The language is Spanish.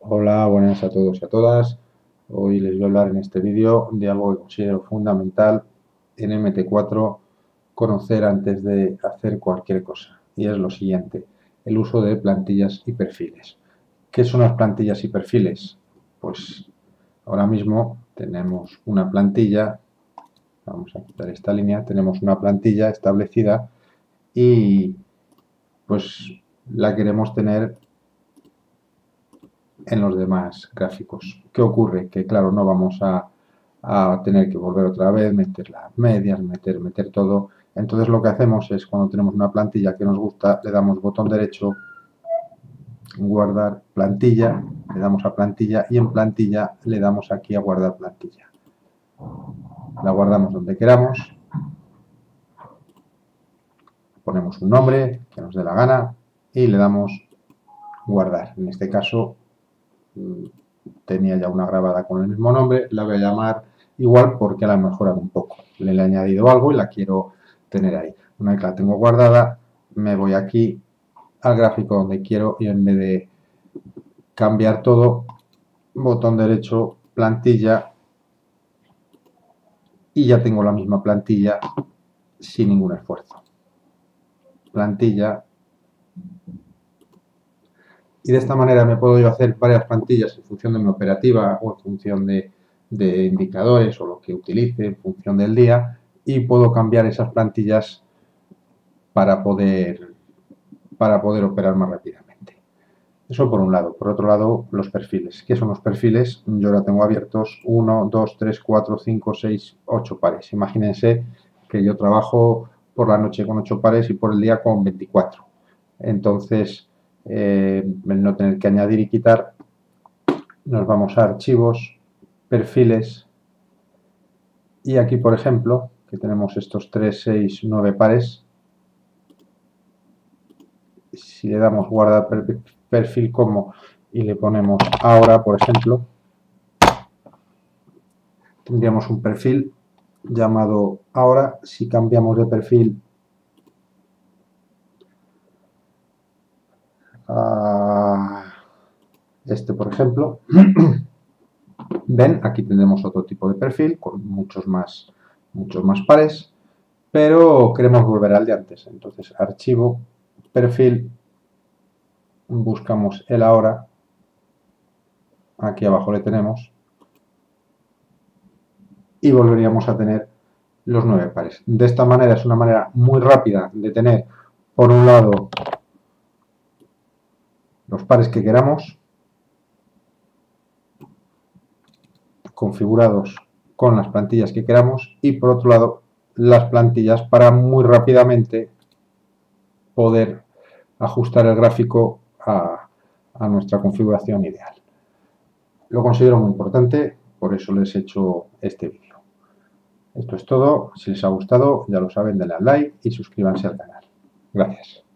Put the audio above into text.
Hola, buenas a todos y a todas. Hoy les voy a hablar en este vídeo de algo que considero fundamental en MT4 conocer antes de hacer cualquier cosa. Y es lo siguiente, el uso de plantillas y perfiles. ¿Qué son las plantillas y perfiles? Pues ahora mismo tenemos una plantilla, vamos a quitar esta línea, tenemos una plantilla establecida y pues la queremos tener en los demás gráficos. ¿Qué ocurre? Que claro, no vamos a tener que volver otra vez, meter las medias, meter todo. Entonces lo que hacemos es cuando tenemos una plantilla que nos gusta, le damos botón derecho, guardar plantilla, le damos a plantilla y en plantilla le damos aquí a guardar plantilla. La guardamos donde queramos, ponemos un nombre que nos dé la gana y le damos guardar. En este caso tenía ya una grabada con el mismo nombre, la voy a llamar igual porque la he mejorado un poco. Le he añadido algo y la quiero tener ahí. Una vez que la tengo guardada, me voy aquí al gráfico donde quiero y en vez de cambiar todo, botón derecho, plantilla y ya tengo la misma plantilla sin ningún esfuerzo. Plantilla. Y de esta manera me puedo yo hacer varias plantillas en función de mi operativa o en función de indicadores o lo que utilice en función del día y puedo cambiar esas plantillas para poder operar más rápidamente. Eso por un lado. Por otro lado, los perfiles. ¿Qué son los perfiles? Yo ahora tengo abiertos 1, 2, 3, 4, 5, 6, 8 pares. Imagínense que yo trabajo por la noche con 8 pares y por el día con 24. Entonces, el no tener que añadir y quitar, nos vamos a archivos, perfiles y aquí, por ejemplo, que tenemos estos 3, 6, 9 pares, si le damos guardar perfil como y le ponemos ahora, por ejemplo, tendríamos un perfil llamado ahora. Si cambiamos de perfil a este, por ejemplo, ven, aquí tendremos otro tipo de perfil con muchos más pares, pero queremos volver al de antes. Entonces, archivo, perfil, buscamos el ahora, aquí abajo le tenemos, y volveríamos a tener los 9 pares. De esta manera es una manera muy rápida de tener, por un lado, los pares que queramos, configurados con las plantillas que queramos, y por otro lado, las plantillas para muy rápidamente poder ajustar el gráfico a nuestra configuración ideal. Lo considero muy importante, por eso les he hecho este vídeo. Esto es todo. Si les ha gustado, ya lo saben, denle al like y suscríbanse al canal. Gracias.